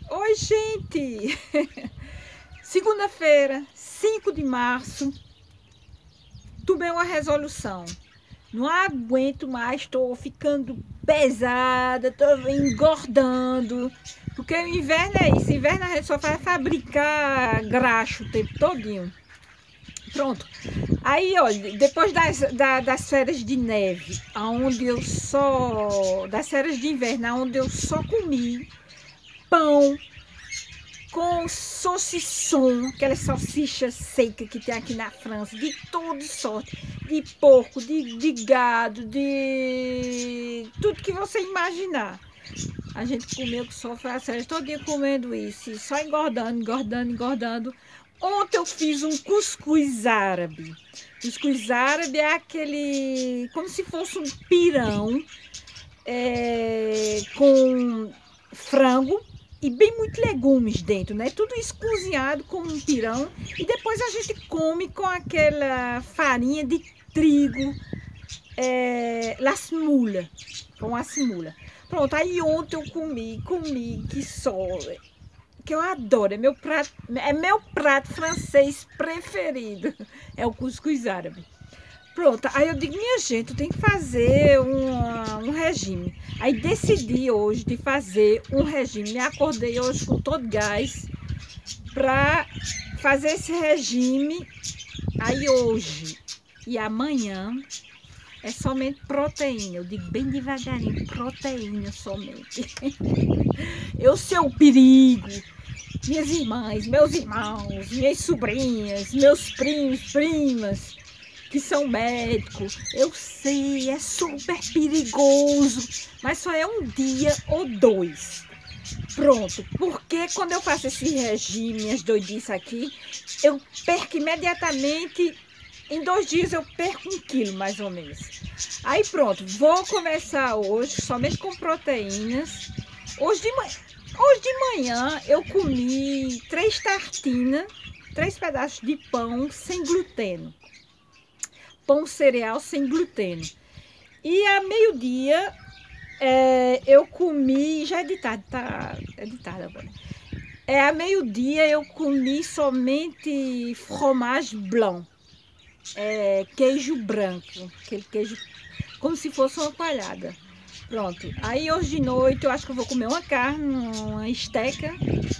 Oi, gente! Segunda-feira, 5 de março, tomei uma resolução. Não aguento mais, estou ficando pesada, estou engordando. Porque o inverno é isso, o inverno a gente só vai fabricar graxo o tempo todinho. Pronto. Aí, olha, depois das férias de neve, das férias de inverno, onde eu só comi pão com saucisson, aquela salsicha seca que tem aqui na França, de toda sorte, de porco, de gado, de tudo que você imaginar. A gente comeu que só foi a série, todo dia comendo isso, só engordando, engordando, engordando. Ontem eu fiz um cuscuz árabe. Cuscuz árabe é aquele, como se fosse um pirão com frango e bem muito legumes dentro, né? Tudo isso cozinhado com um pirão e depois a gente come com aquela farinha de trigo, la semoula, com a semoula. Pronto, aí ontem eu comi que eu adoro, é meu prato francês preferido, é o cuscuz árabe. Pronto, aí eu digo, minha gente, eu tenho que fazer um regime. Aí decidi hoje de fazer um regime. Me acordei hoje com todo gás para fazer esse regime. Aí hoje e amanhã é somente proteína. Eu digo bem devagarinho, proteína somente. Eu sei o perigo. Minhas irmãs, meus irmãos, minhas sobrinhas, meus primos, primas, que são médicos, eu sei, é super perigoso, mas só é um dia ou dois. Pronto, porque quando eu faço esse regime, as doidices aqui, eu perco imediatamente, em 2 dias eu perco 1 quilo mais ou menos. Aí pronto, vou começar hoje somente com proteínas. Hoje de manhã eu comi 3 tartinas, 3 pedaços de pão sem glúten. Pão cereal sem glúten. E a meio-dia eu comi, já é de tarde, tá? É de tarde agora. A meio-dia eu comi somente fromage blanc, queijo branco, aquele queijo como se fosse uma coalhada. Pronto, aí hoje de noite eu acho que eu vou comer uma carne, uma esteca,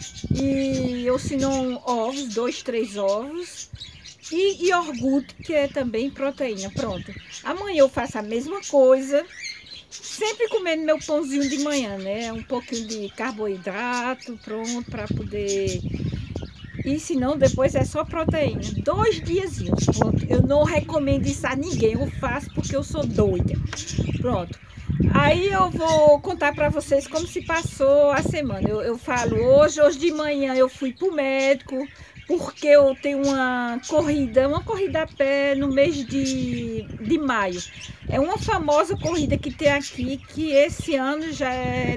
ou se não ovos, 2, 3 ovos. E iogurte, que é também proteína. Pronto. Amanhã eu faço a mesma coisa, sempre comendo meu pãozinho de manhã, né? Um pouquinho de carboidrato, pronto, para poder... E se não, depois é só proteína. 2 diazinhos, pronto. Eu não recomendo isso a ninguém, eu faço porque eu sou doida. Pronto. Aí eu vou contar para vocês como se passou a semana. Eu falo, hoje de manhã eu fui pro médico, porque eu tenho uma corrida a pé no mês de maio. É uma famosa corrida que tem aqui, que esse ano já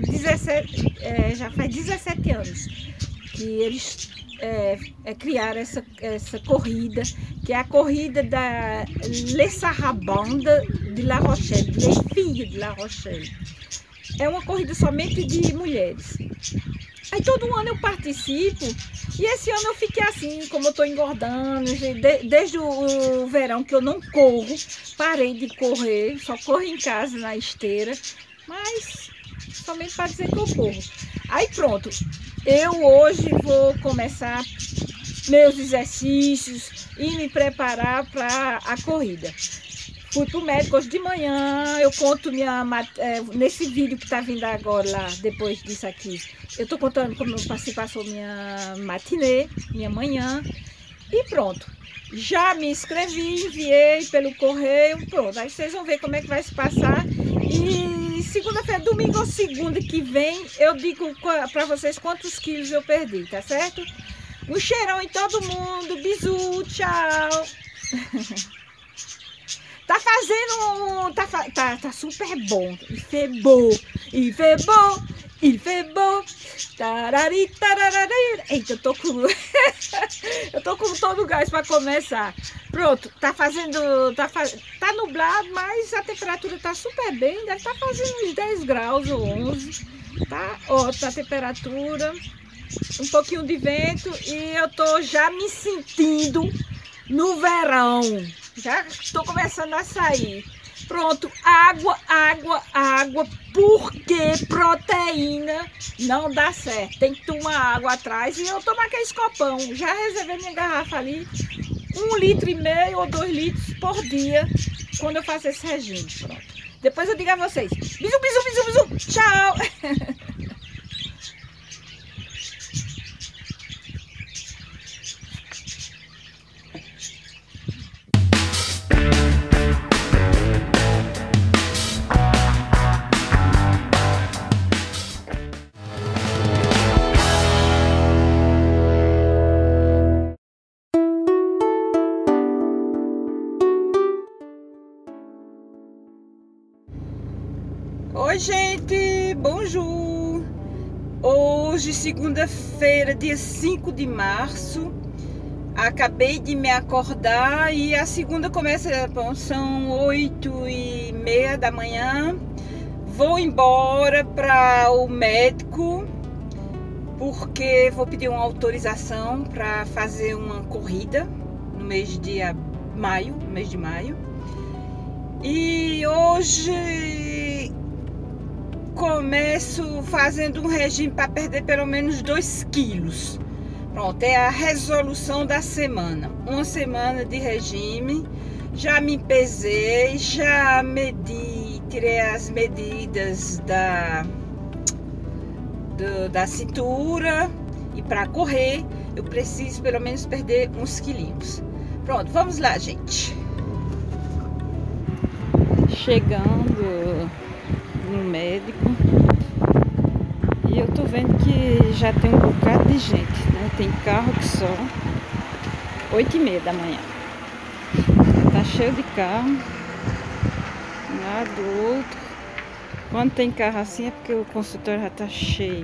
já faz 17 anos que eles criaram essa corrida, que é a corrida da Les Sarrabandes de La Rochelle, Les Filles de La Rochelle. É uma corrida somente de mulheres. Aí todo ano eu participo e esse ano eu fiquei assim, como eu tô engordando, desde o verão que eu não corro, parei de correr, só corro em casa na esteira, mas somente para dizer que eu corro. Aí pronto, eu hoje vou começar meus exercícios e me preparar para a corrida. Fui pro médico hoje de manhã, eu conto nesse vídeo que tá vindo agora lá, depois disso aqui, eu tô contando como se passou minha matinê, minha manhã, e pronto. Já me inscrevi, enviei pelo correio, pronto, aí vocês vão ver como é que vai se passar. E segunda-feira, domingo ou segunda que vem, eu digo pra vocês quantos quilos eu perdi, tá certo? Um cheirão em todo mundo, bisu, tchau! Tá fazendo tá super bom. Il fait beau, il fait beau, il fait beau. Tarari, tararari. Eita, eu tô com eu tô com todo o gás para começar. Pronto, tá nublado, mas a temperatura tá super bem, deve estar fazendo uns 10 graus ou 11. Tá ótima a temperatura. um pouquinho de vento e eu tô já me sentindo no verão. Já estou começando a sair. Pronto, água, água, água, porque proteína não dá certo. Tem que tomar água atrás e eu tomo aquele copão. Já reservei minha garrafa ali, 1,5 litro ou 2 litros por dia, quando eu faço esse regime. Pronto. Depois eu digo a vocês. Bisu, bisu, bisu, bisu. Tchau! Oi gente, bonjour! Hoje, segunda-feira, dia 5 de março, acabei de me acordar e a segunda começa, bom, são 8h30 da manhã. Vou embora para o médico porque vou pedir uma autorização para fazer uma corrida no mês de maio, E hoje começo fazendo um regime para perder pelo menos 2 quilos. Pronto, é a resolução da semana. Uma semana de regime. Já me pesei, já medi, tirei as medidas da cintura. E para correr, eu preciso pelo menos perder uns quilinhos. Pronto, vamos lá, gente. Chegando no médico e eu tô vendo que já tem um bocado de gente, né? Tem carro que só 8h30 da manhã, tá cheio de carro, um lado do outro. Quando tem carro assim é porque o consultório já tá cheio.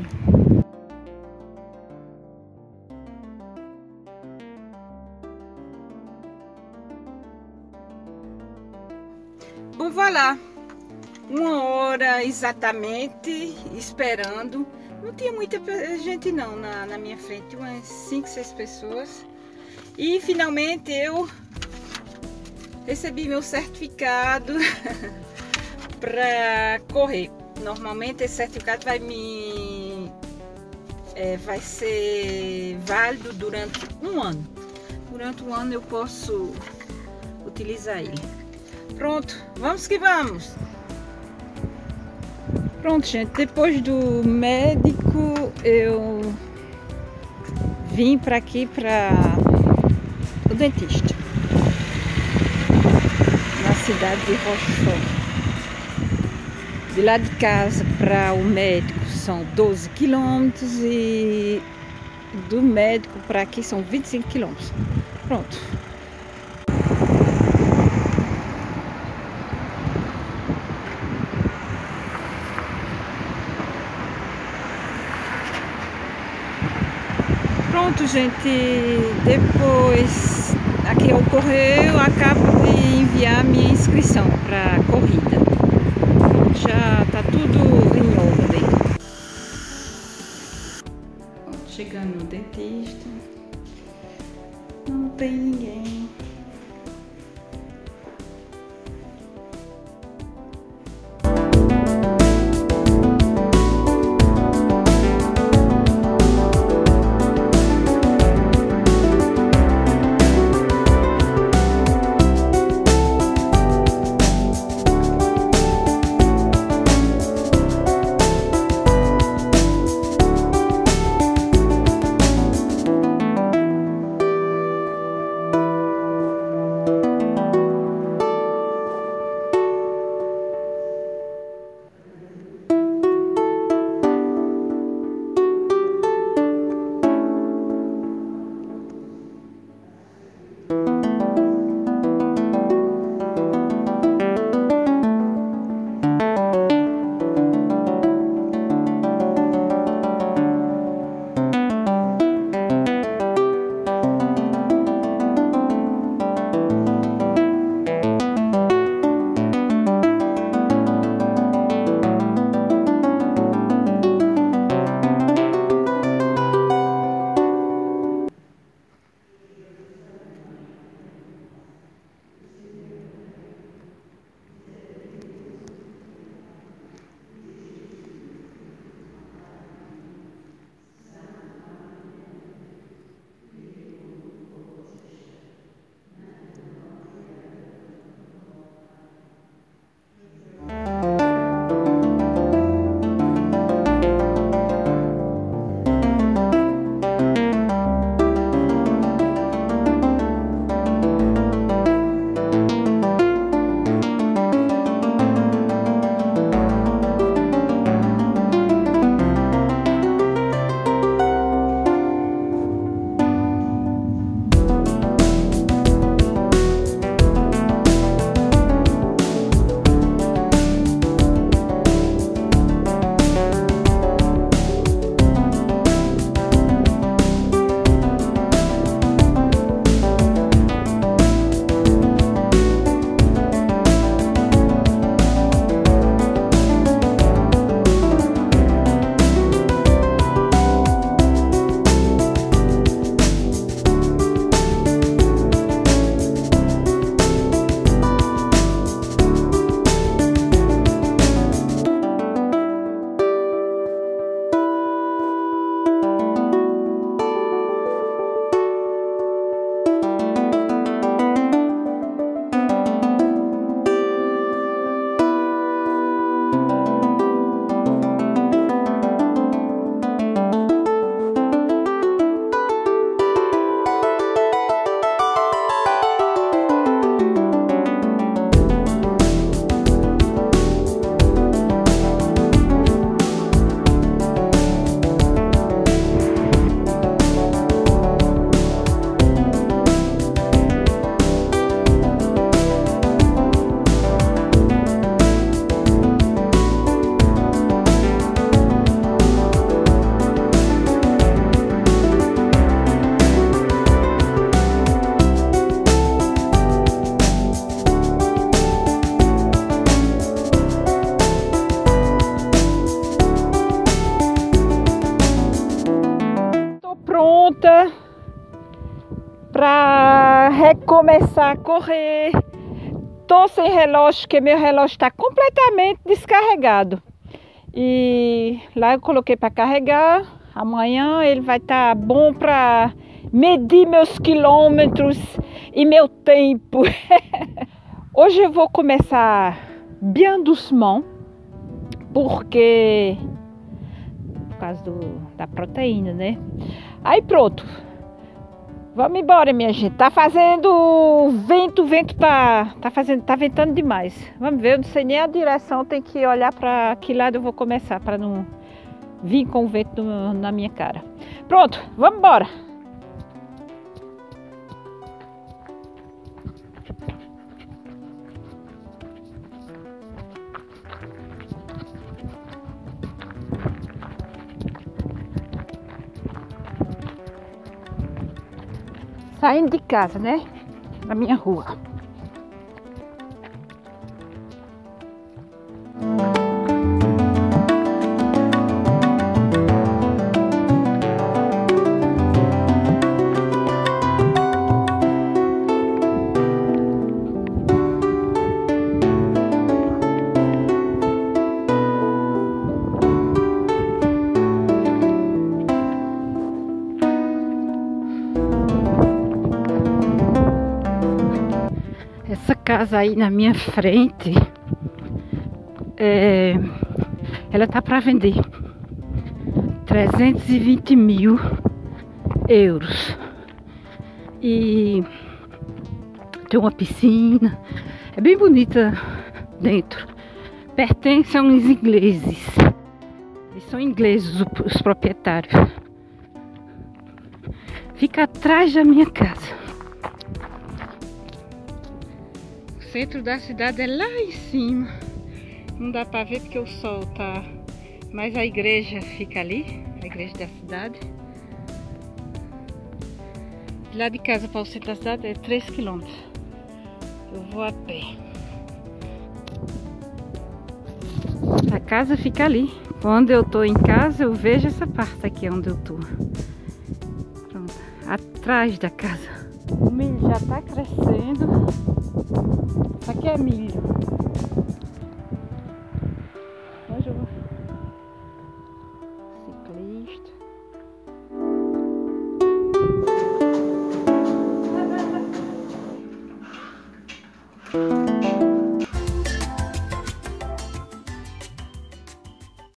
Bom, vá lá. 1 hora exatamente esperando. Não tinha muita gente não na minha frente, umas 5, 6 pessoas. E finalmente eu recebi meu certificado para correr. Normalmente esse certificado vai ser válido durante 1 ano. Durante 1 ano eu posso utilizar ele. Pronto, vamos que vamos! Pronto, gente, depois do médico eu vim para aqui para o dentista, na cidade de Rochefort. De lá de casa para o médico são 12 quilômetros e do médico para aqui são 25 quilômetros. Pronto. Pronto, gente, depois aqui ao correio eu acabo de enviar minha inscrição para a corrida. Já tá tudo em ordem. Chegando no dentista, não tem ninguém. pronta para recomeçar a correr. Tô sem relógio, porque meu relógio está completamente descarregado. E lá eu coloquei para carregar. Amanhã ele vai estar bom para medir meus quilômetros e meu tempo. Hoje eu vou começar bem doucement, porque por causa da proteína, né? Aí pronto. Vamos embora, minha gente. Tá fazendo vento, o vento tá ventando demais. Vamos ver, eu não sei nem a direção, tem que olhar para que lado eu vou começar, para não vir com o vento na minha cara. Pronto, vamos embora. Saindo de casa, né? Na minha rua. Essa casa aí na minha frente, ela tá para vender 320 mil euros. E tem uma piscina, é bem bonita dentro. Pertence a uns ingleses. Eles são ingleses os proprietários. Fica atrás da minha casa. O centro da cidade é lá em cima. Não dá para ver porque o sol tá. Mas a igreja fica ali, a igreja da cidade. De lá de casa para o centro da cidade é 3 km. Eu vou a pé. A casa fica ali. Quando eu tô em casa, eu vejo essa parte aqui onde eu tô. Pronto, atrás da casa. O milho já tá crescendo. Isso aqui é milho. Hoje eu vou. Ciclista.